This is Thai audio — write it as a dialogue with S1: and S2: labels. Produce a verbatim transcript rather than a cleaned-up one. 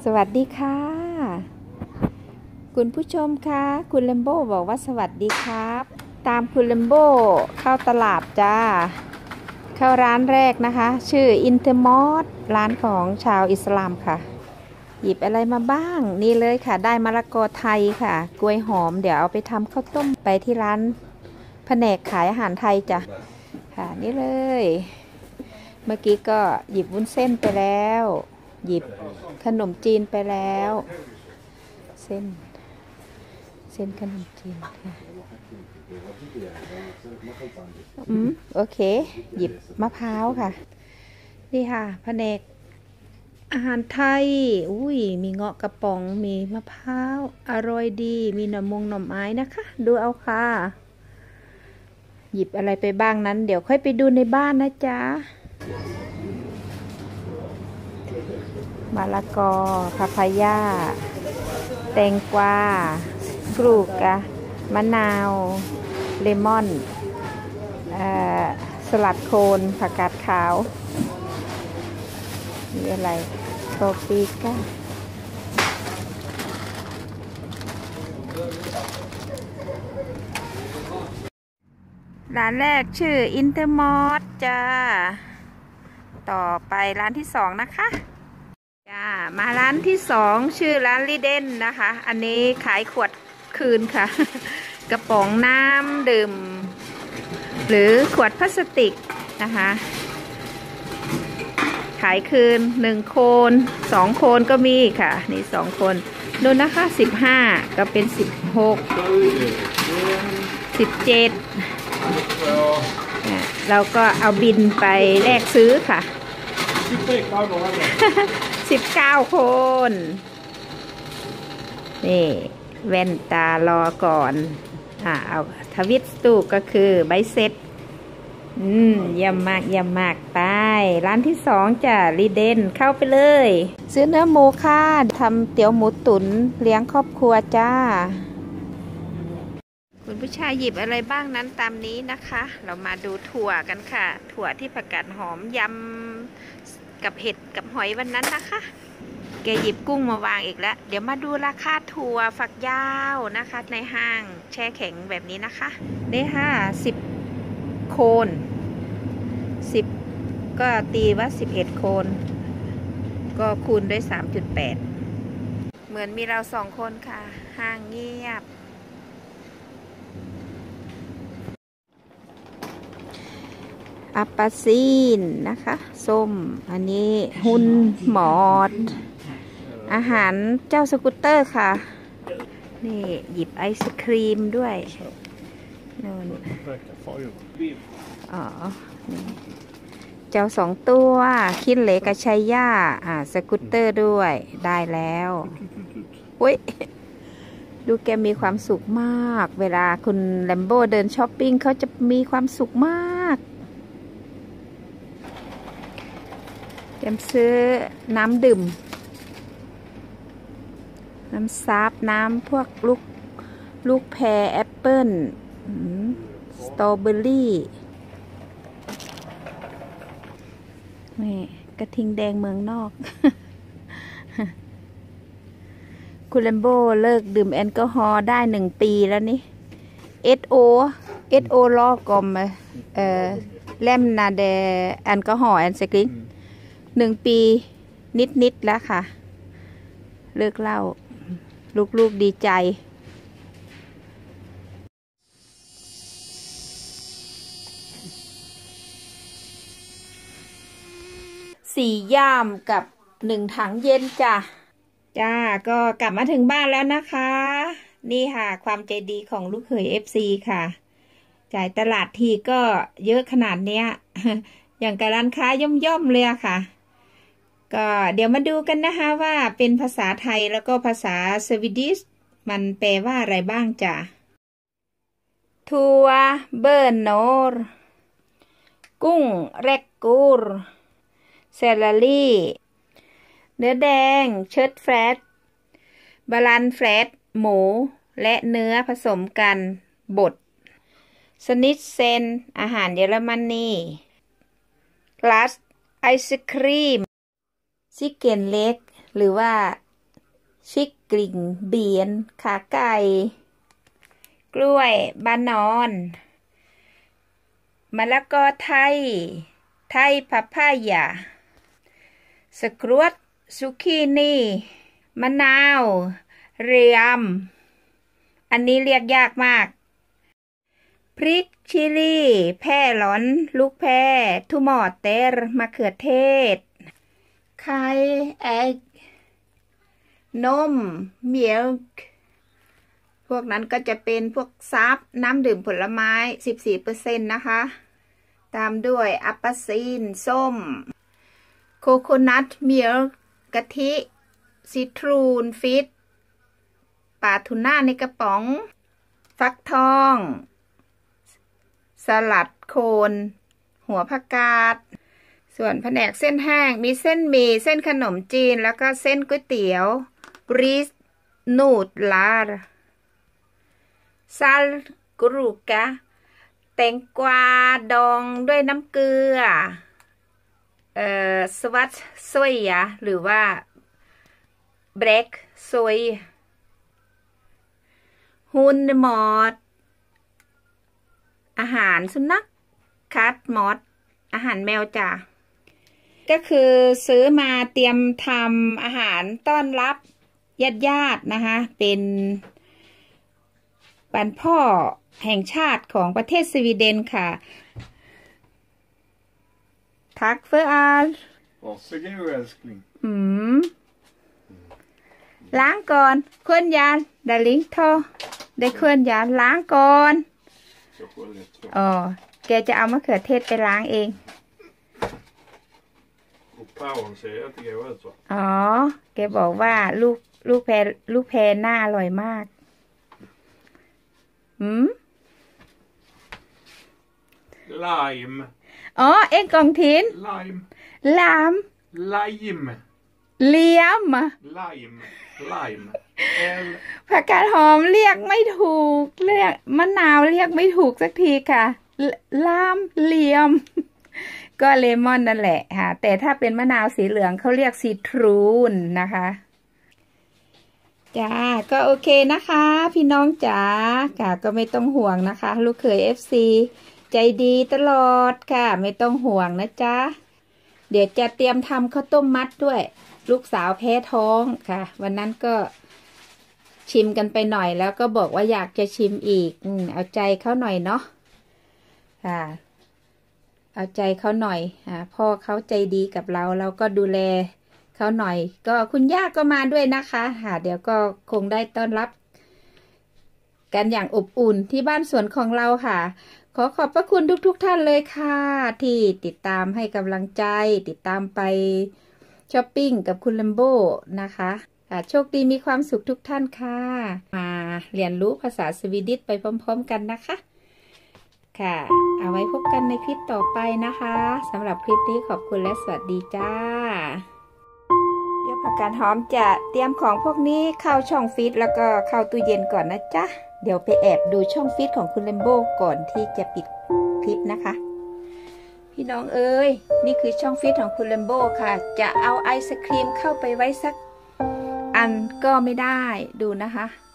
S1: วัสดีค่ะคุณผู้ชมคะคุณเลมโบ้บอกว่าสวัสดีครับตามคุณเลมโบ้เข้าตลาดจ้าเข้าร้านแรกนะคะชื่ออินเตอร์มอสร้านของชาวอิสลามค่ะหยิบอะไรมาบ้างนี่เลยค่ะได้มะละกอไทยค่ะกล้วยหอมเดี๋ยวเอาไปทำข้าวต้มไปที่ร้านแผนกขายอาหารไทยจ้ะค่ะนี่เลยเมื่อกี้ก็หยิบวุ้นเส้นไปแล้วหยิบขนมจีนไปแล้วเส้นเส้นขนมจีนค่ะอืมโอเคหยิบมะพร้าวค่ะนี่ค่ะแผนกอาหารไทยอุ้ยมีเงาะกระป๋องมีมะพร้าวอร่อยดีมีหน่อมงหน่อไม้นะคะดูเอาค่ะหยิบอะไรไปบ้างนั้นเดี๋ยวค่อยไปดูในบ้านนะจ๊ะมะละกอพาพายาแตงกวากรูกะมะนาวเลมอนสลัดโคนผักกาดขาวมีอะไรโปปีก้าร้านแรกชื่ออินเตอร์มอสจ้าต่อไปร้านที่สองนะคะจ้ามาร้านที่สองชื่อร้านลิเดนนะคะอันนี้ขายขวดคืนค่ะ กระป๋องน้ำดื่มหรือขวดพลาสติกนะคะขายคืนหนึ่งโคนสองโคนก็มีค่ะนี่สองคนนู่นนะคะสิบห้าก็เป็นสิบหกสิบเจ็ดเราก็เอาบินไปแลกซื้อค่ะสิบเก้าคนนี่แว่นตารอก่อนอ่าเอาทวิตตูก็คือใบเซ็ตอืมเยี่ยมมากเยี่ยมมากไปร้านที่สองจะรีเดนเข้าไปเลยซื้อเนื้อหมูค่ะทำเตี๋ยวหมูตุ๋นเลี้ยงครอบครัวจ้าคุณผู้ชายหยิบอะไรบ้างนั้นตามนี้นะคะเรามาดูถั่วกันค่ะถั่วที่ผักกาดหอมยำกับเห็ดกับหอยวันนั้นนะคะแกหยิบกุ้งมาวางอีกแล้วเดี๋ยวมาดูราคาถั่วฝักยาวนะคะในห้างแช่แข็งแบบนี้นะคะนี่ค่ะสิบโคนสิบก็ตีว่าสิบเอ็ดโคนก็คูณด้วย สามจุดแปด เหมือนมีเราสองคนค่ะห้างเงียบอัปปาซีนนะคะส้มอันนี้หุ่นหมอดอาหารเจ้าสกูตเตอร์ค่ะนี่หยิบไอศครีมด้วยนู่นอ๋อนี่เจ้าสองตัวคิดเหล็กกับชัยย่าอ่าสกูตเตอร์ด้วยได้แล้วอุ้ยดูแกมีความสุขมากเวลาคุณแลมโบ้เดินช้อปปิ้งเขาจะมีความสุขมากแกมซื้อน้ำดื่มน้ำซับน้ำพวกลูกลูกแพรแอปเปิ้ลสตรอเบอรี่นี่กระทิงแดงเมืองนอก คุณแลมโบ้เลิกดื่มแอลกอฮอล์ได้หนึ่งปีแล้วนี่ เอส โอ เอส โอ ล้อกลมเอ่อแลมนาเดแอลกอฮอล์แอนด์สกิงหนึ่งปีนิดๆแล้วค่ะเลิกเหล้าลูกๆดีใจสี่ย่ามกับหนึ่งถังเย็นจ้ะจ้าก็กลับมาถึงบ้านแล้วนะคะนี่ค่ะความใจดีของลูกเขย เอฟ ซี ค่ะจ่ายตลาดทีก็เยอะขนาดเนี้ยอย่างกับร้านค้าย่อมๆเลยค่ะก็เดี๋ยวมาดูกันนะคะว่าเป็นภาษาไทยแล้วก็ภาษาสวีดิชมันแปลว่าอะไรบ้างจ้ะทัวเบอร์โนร์กุ้งแรกกูร์เซลารี่เนื้อแดงเชิดแฟตบาลันแฟตหมูและเนื้อผสมกันบดสนิทเซนอาหารเยอรมนีกลาสไอศครีมซิกเกนเล็กหรือว่าชิกกลิ่งเบียนขาไก่กล้วยบานนอนมะละกอไทยไทยพับพายาสกรวดซุกี้นี่มะนาวเรียมอันนี้เรียกยากมากพริกชิลี่แพร่หลอนลูกแพรทุมอเตอร์มะเขือเทศไข่แอกนมมิลค์พวกนั้นก็จะเป็นพวกซับน้ำดื่มผลไม้ สิบสี่เปอร์เซ็นต์ นะคะตามด้วยแอปเปิ้ลซีนส้มโคโคนัทมิลค์กะทิซิตรูนฟิตปลาทูน่าในกระป๋องฟักทองสลัดโคนหัวผักกาดส่วนแผนกเส้นแห้งมีเส้นหมี่เส้นขนมจีนแล้วก็เส้นก๋วยเตี๋ยวบริสนูดลาร์ซาลกรูกะแตงกวาดองด้วยน้ำเกลือเอ่อสวัสซอยหรือว่าแบล็กซอยฮุนมอดอาหารสุนัขคัดมอดอาหารแมวจ้ะก็คือซื้อมาเตรียมทำอาหารต้อนรับญาติญาตินะคะเป็นบรรพ่อแห่งชาติของประเทศสวีเดนค่ะทักเฟอร์อาร์อืมล้างก่อนเคลื่อนยานดาลิงทอได้เคลื่อนยานล้างก่อนอ๋อแกจะเอามะเขือเทศไปล้างเองอ๋อแกบอกว่าลูกลูกแพรลูกแพรหน้าอร่อยมากอืม
S2: Lime
S1: อ๋อเอ็งกองทิน
S2: Lime
S1: ลาม
S2: Lime
S1: เลี้ยม
S2: Lime Lime L
S1: ผักกาดหอมเรียกไม่ถูกเรียกมะนาวเรียกไม่ถูกสักทีค่ะลามเลียมก็เลมอนนั่นแหละค่ะแต่ถ้าเป็นมะนาวสีเหลืองเขาเรียกซิตรูนนะคะจ้าก็โอเคนะคะพี่น้องจ๋าค่ะก็ไม่ต้องห่วงนะคะลูกเขย เอฟ ซี ใจดีตลอดค่ะไม่ต้องห่วงนะจ๊ะเดี๋ยวจะเตรียมทำข้าวต้มมัดด้วยลูกสาวแพ้ท้องค่ะวันนั้นก็ชิมกันไปหน่อยแล้วก็บอกว่าอยากจะชิมอีกอืมเอาใจเขาหน่อยเนาะค่ะเอาใจเขาหน่อยอ่าพ่อเขาใจดีกับเราเราก็ดูแลเขาหน่อยก็คุณย่าก็มาด้วยนะคะค่ะเดี๋ยวก็คงได้ต้อนรับกันอย่างอบอุ่นที่บ้านสวนของเราค่ะขอขอบพระคุณทุกๆ ท่านเลยค่ะที่ติดตามให้กำลังใจติดตามไปช้อปปิ้งกับคุณลัมโบนะคะโชคดีมีความสุขทุกท่านค่ะมาเรียนรู้ภาษาสวีดิชไปพร้อมๆกันนะคะค่ะเอาไว้พบกันในคลิปต่อไปนะคะสำหรับคลิปนี้ขอบคุณและสวัสดีจ้าเดี๋ยวผักกาดหอมจะเตรียมของพวกนี้เข้าช่องฟีดแล้วก็เข้าตู้เย็นก่อนนะจ๊ะเดี๋ยวไปแอบดูช่องฟีดของคุณลัมโบก่อนที่จะปิดคลิปนะคะพี่น้องเอ้ยนี่คือช่องฟีดของคุณลัมโบค่ะจะเอาไอศครีมเข้าไปไว้สักอันก็ไม่ได้ดูนะคะ